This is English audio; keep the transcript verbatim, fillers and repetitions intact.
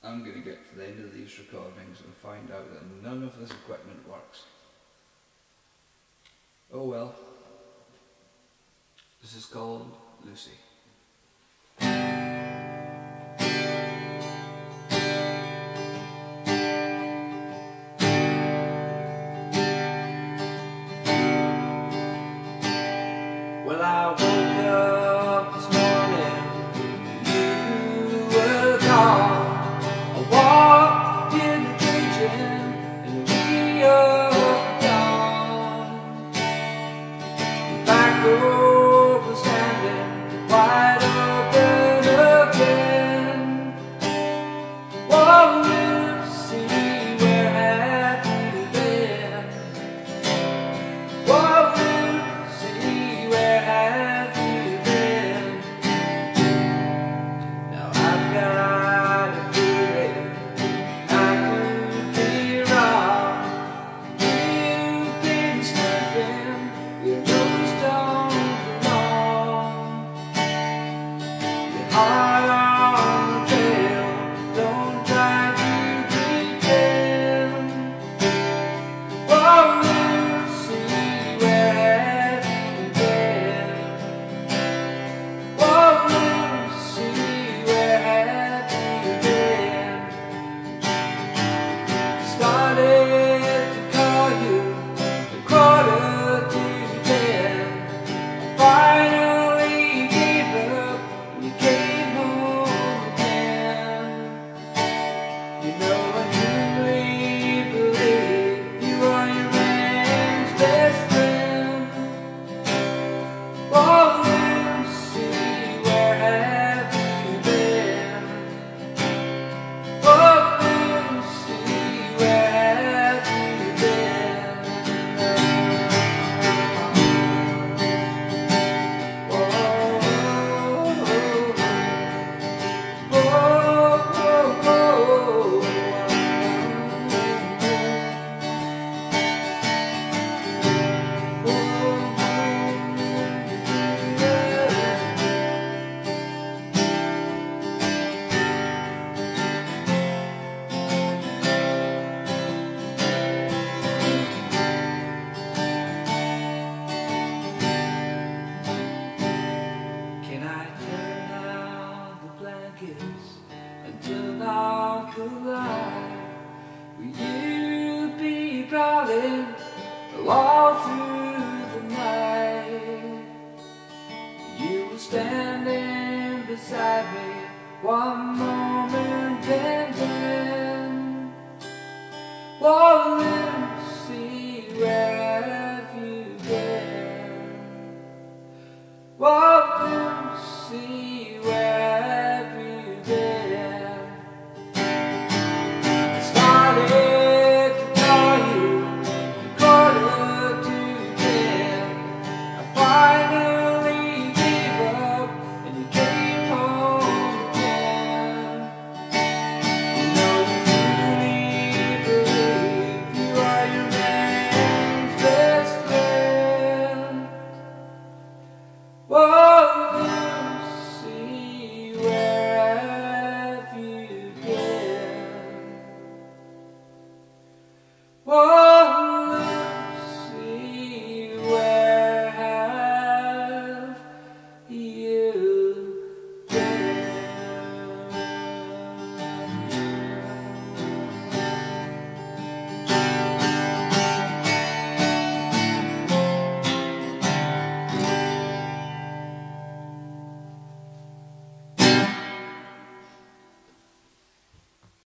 I'm going to get to the end of these recordings and find out that none of this equipment works. Oh well. This is called Lucy. Well, I woke up this morning, you were gone. I walked in the kitchen in the wee of dawn. The back door was standing wide open again. Whoa, Lucy, where have you been? Whoa, where have you been? Now I've got a feeling I could be wrong. You've been sniffing your nose down wrong. Your heart on the trail, don't try to pretend. Oh, Lucy, where have you been? Oh, Lucy, where have you been? Started to call you a quarter to ten. I finally gave up when you came home again. You know I truly believe you are your man's best friend. Oh, Lucy, where have you been? Oh, Lucy, where have you been? Oh, oh, oh, oh, Can I turn down the blankets and turn off the light? Will you be prowling all through the night? You were standing beside me one moment and then, oh, Lucy, where have you been? Oh,